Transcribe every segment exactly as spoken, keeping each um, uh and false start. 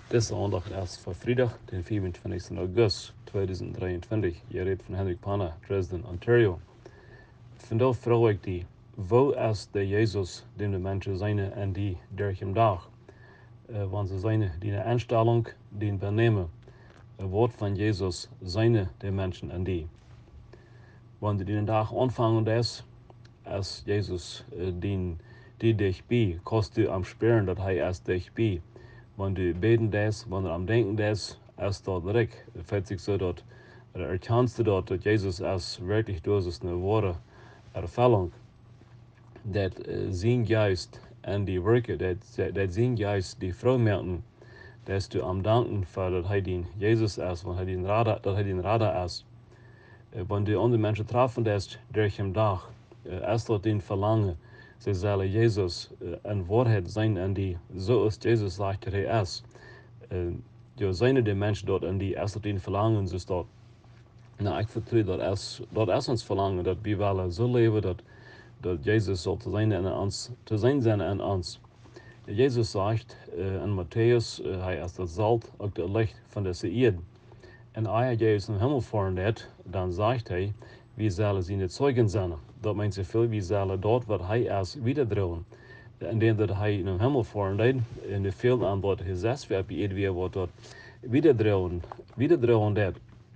Deze zondag is voor vrijdag, den vierentwintigsten august tweeduizend drieëntwintig. Je redt van Hendrik Panna, Dresden, Ontario. Vandaag vraag ik die, wo is de Jezus den de mensen zijn en die durch hem dag? Uh, want ze zijn die Einstellung, die benemen. Het woord van Jezus zijn de mensen en die. Wanneer die dag aanvangen is, als Jezus uh, die, die dich bij, kost du am spüren dat hij is dich bij. Wanneer du beten des, wanneer am denken des, ist dort direkt. Es fällt sich so dort, oder erkennst du dort, dass Jesus ist wirklich durch eine wahre Erfüllung. Dat uh, zijn Geist en die werken, dat, dat zijn Geist die vrouw merken, dat du am danken voor dat hij die Jezus is, want hij die Radar, dat hij die Radar is. Uh, wanneer du andere mensen treffen des durch hem dag, uh, is dat die verlangen, ze zullen Jezus uh, een waarheid zijn en die, zoals Jezus zegt dat hij is. Uh, ja, zijn die mensen dort en die is dat die verlangen, dus dat, nou, ik vertrouw dat is, dat is ons verlangen, dat we willen zo leven dat dat Jezus zal te zijn, en ons, te zijn zijn en ons. Jezus zegt uh, in Matthäus, uh, hij is het zout, ook het licht van deze aarde. En als hij Jezus naar hemel voert, dan zegt hij, wie zullen zijn zeugen zijn. Dat meint zoveel, wie zullen dort wat hij is wiederdragen. En dan dat hij naar hemel voert, in de veel aan wat gezegd werd, bij ieder wat dat wiederdragen, wiederdragen dat.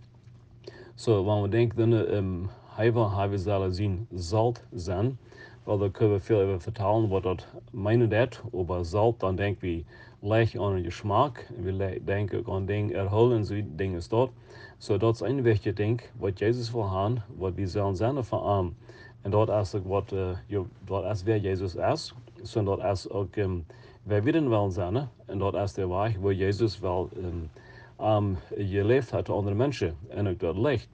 So, wanneer we denken, dan, um, hij wil, hij zullen zien zout zijn. Wel, daar kunnen we veel over vertalen, wat dat meinen dat. Over zout, dan denken we leicht aan je smaak. We denken ook aan dingen erholen, zo dingen is dat. So, dat is een wichtig ding, wat Jezus wil gaan, wat we zullen zijn van hem. En dat is ook wat, uh, jo, dat is wer Jezus is. So, dat is ook um, wer we dan willen zijn. En dat is de weg waar Jezus wel um, um, geleefd heeft aan andere mensen. En ook dat licht.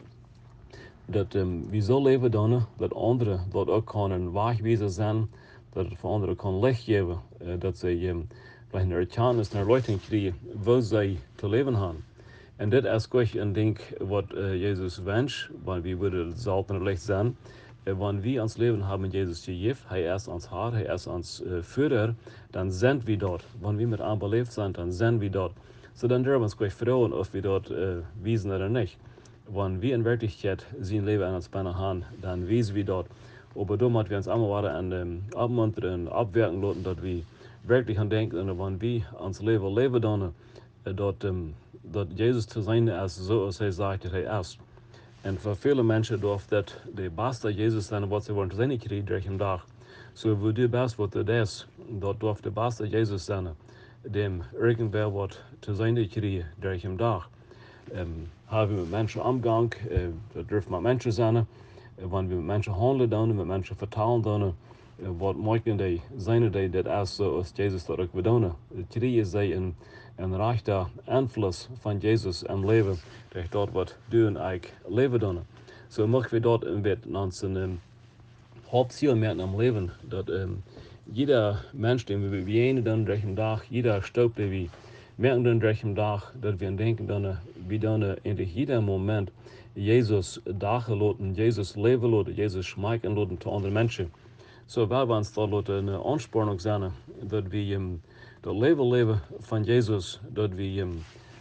Dat um, we zo leven dan, dat anderen dat ook kunnen wegwijzen zijn, dat het voor anderen kan licht geven, uh, dat ze um, een erkennis naar Leuten krijgen, waar zij te leven hebben. En dit is ook een ding wat uh, Jezus wenscht, want we willen het zout en licht zijn. Uh, wanneer we ons leven hebben Jezus gegeven, hij is ons Herr, hij is ons uh, Führer, dan zijn we dort. Wanneer we met hem beleefd zijn, dan zijn we dort. So dan durven we ons vragen of we dort uh, wezen of niet. Wanneer we in Wirklichkeit zijn leven aan ons bijna gaan, dan wezen we dort. Aber da moeten we ons allemaal worden en um, abmunteren en abwerken laten, dat we wirklich aan denken, en wanneer we ons leven leven dan, uh, dat, um, dat Jezus te zijn is zoals hij zegt dat hij is. En voor vele mensen durft dat de beste Jezus zijn wat ze willen te zijn krijgen door een dag. Zo we doen best wat het is, dat durft de beste Jezus zijn, dem irgendwer wat te zijn krijgen door een dag. Um, hebben we met mensen omgang, uh, dat durft met mensen zijn, uh, wanneer we met mensen handelen dan, met mensen vertalen dan, uh, wat maken die zijn die dat is zoals Jezus dat ook bedoelen. Krijgen zij een, een rechte invloed van Jezus in leven, door dat wat doen eigenlijk leven dan. Zo so, mogen we dat een beetje aan zijn um, hoofdziel merken am leven, dat um, jeder mens den we beginnen dan door een dag, jeder stap die we merken dan door een dag, dat we denken dan, wie dan in jeder moment Jezus dagen laten, Jezus leven laten, Jezus schmeiken laten te andere mensen. Zo so, wij ons dat laten een aansporing zijn, dat we um, dat leven leven van Jezus, dat we um,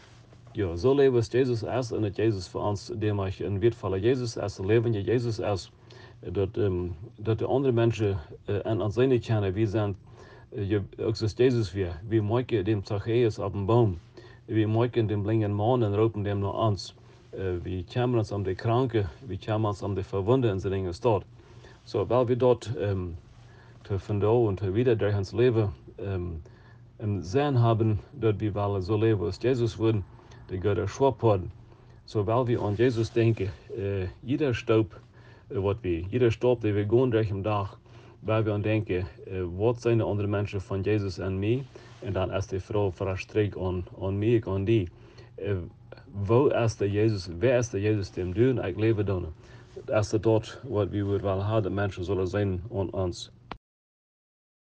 ja, zo leven als Jezus is en dat Jezus voor ons, dem ik een wertvolle Jezus is, een levende Jezus is, dat, um, dat de andere mensen uh, en ons zijn niet kennen, wie zijn, uh, ook zoals Jezus weer, wie maken dem Zacchaeus op een boom, wie maken dem blinden man en roepen dem naar ons, uh, wie komen ons om de kranken, wie komen ons om de verwunden en zo dingen staat. Zo, so, weil wir dort um, te vandaag und te wieder durch ons leven um, um, zijn hebben, dat we wel zo leven als Jezus willen, die Gott erschwab hat. So, weil wir an Jesus denken, uh, jeder Staub, uh, wat wir, jeder Staub, den wir gehen durch den Tag, weil wir an denken, uh, was sind die anderen Menschen von Jesus an mir? Und dann ist die Frau verstrickt an, an mich, an die. Uh, wo ist der Jesus, wer ist der Jesus, dem du und ich leben dann? Das ist dort, was wir wollen haben, Menschen sollen sein an uns.